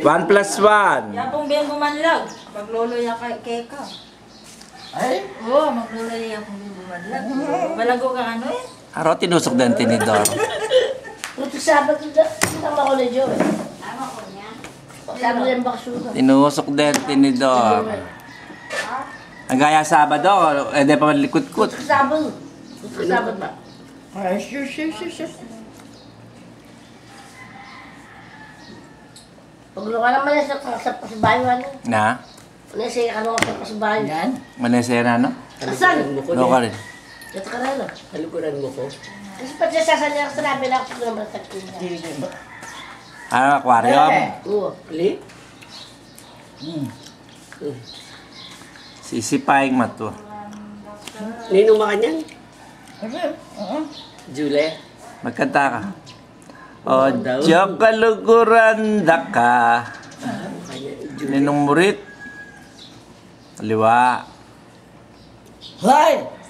1 plus 1. Yapong biyang bumanlag. Pagloloy ako kay ka. Ay? Oo, magloloy ako bumanlag. Balago ka ano eh. Aro, tinusok din tinidor. Ito sabat ito. Tama ko na Joe. Tama ko niya. Sabi rin baksuno. Tinusok din tinidor. Ang gaya Sabado, di pa malikot-kot. Ito sabat. Ito sabat ba? Ay, sure. Pag luka naman sa pasibayo ano. Na? Nasa ano sa pasibayo. Yan. Manesera, no? Asan? No ka rin. Ito ka na no. Halikuran mo ko. Kasi pag sasasali ako sa nabi na ako sa naman sa tina. Ano, aquarium? Oo. Ali? Sisipaing mato. Ninong makanyan? Julie? Magkanta ka. O, diyak kaluguran da ka. Ninong murit. Kaliwa. Hoy!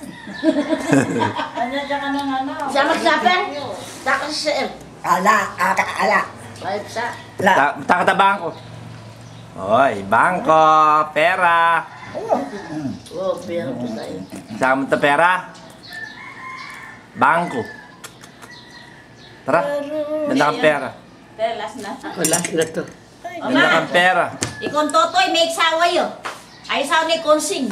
Ano dyan ka ng ano? Sama sa akin? Takot sa M. Ala. Ay, sa. Takata bangko. Oy, bangko, pera. Oo, pero po tayo. Saan mo ito pera? Bangko. Tara, ganda kang pera. Telas na. Wala na to. Ganda kang pera. Ikon totoy, may iksawa yun. Ay saw ni konsing.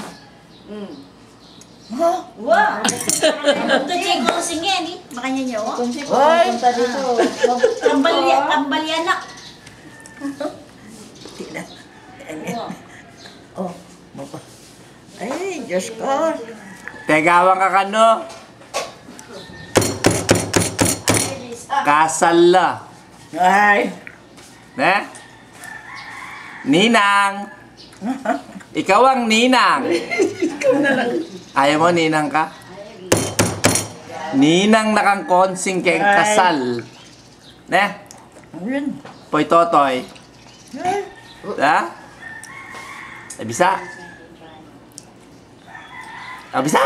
Wow! Ito siya konsing yan eh. Makanya niyo. Hoy! Kambalyanak. Oh, ay, Diyos ko. Tegawang ka kano. Kasal la. Ay. Ne? Ninang. Ikaw ang ninang. Ikaw na lang. Ayaw mo, ninang ka? Ninang nakang konsing kay kasal. Ne? Poy totoy. Ha? Bisa? Bisa?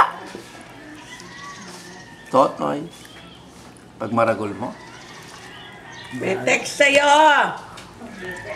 Totoy. Pag maragol mo. May text sa'yo.